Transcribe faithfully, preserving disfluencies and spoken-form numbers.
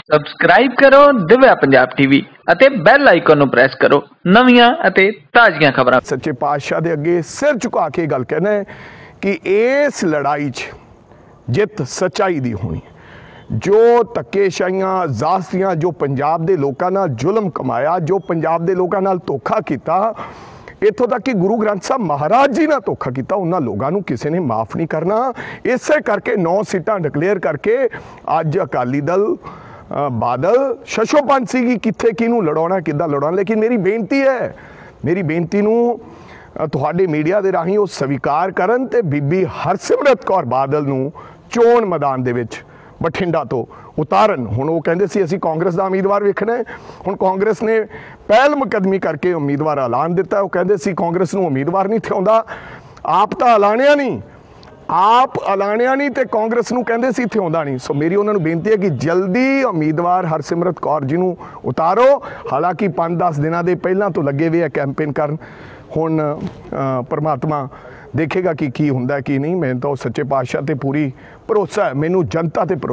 Subscribe ਕਰੋ Divya Punjab TV ਅਤੇ bell icon ਨੂੰ ਪ੍ਰੈਸ ਕਰੋ ਨਵੀਆਂ ਅਤੇ ਤਾਜ਼ੀਆਂ ਖਬਰਾਂ। ਸੱਚੇ ਪਾਤਸ਼ਾਹ ਦੇ ਅੱਗੇ ਸਿਰ ਝੁਕਾ ਕੇ ਗੱਲ ਕਹਿਣਾ ਹੈ ਕਿ ਇਸ ਲੜਾਈ 'ਚ ਜਿੱਤ ਸੱਚਾਈ ਦੀ ਹੋਣੀ। ਜੋ ਧੱਕੇਸ਼ਾਹੀਆਂ ਜ਼ਾਸਤੀਆਂ ਜੋ ਪੰਜਾਬ ਦੇ ਲੋਕਾਂ ਨਾਲ ਜ਼ੁਲਮ ਕਮਾਇਆ, ਜੋ ਪੰਜਾਬ ਦੇ ਲੋਕਾਂ ਨਾਲ ਧੋਖਾ ਕੀਤਾ, ਇੱਥੋਂ तक कि गुरु ग्रंथ साहब महाराज जी ने धोखा किया, उन्होंने लोगों को किसी ने माफ़ नहीं करना। इस करके नौ सीटां डिकलेयर करके अज अकाली दल बादल शशोपंथ सी कित्थे किनू लड़ाउणा किद्दां लड़ाउणा। लेकिन मेरी बेनती है, मेरी बेनती नूं तुहाडे मीडिया दे राहीं वो स्वीकार करन ते बीबी हरसिमरत कौर बादल नूं चोण मैदान दे विच बठिंडा तो उतारन। हुण वो कहंदे सी असीं कांग्रेस का उम्मीदवार वेखना है, हुण कांग्रेस ने पहल मुकदमी करके उम्मीदवार ऐलान दिता। वो कहंदे सी कांग्रेस नूं उम्मीदवार नहीं थिआउंदा, आप तो ऐलानिया नहीं, आप ऐलानिया नहीं तो कांग्रेस नूं कहंदे सी थिआउंदा नहीं। सो मेरी उन्होंने बेनती है कि जल्दी उम्मीदवार हरसिमरत कौर जी नूं उतारो। हालांकि पाँच दस दिनों के पहलों तो लगे हुए है कैंपेन करन। हुण परमात्मा देखेगा कि की हुंदा की नहीं। मैं तो सच्चे पातशाह ते पूरी भरोसा है, मैनूं जनता ते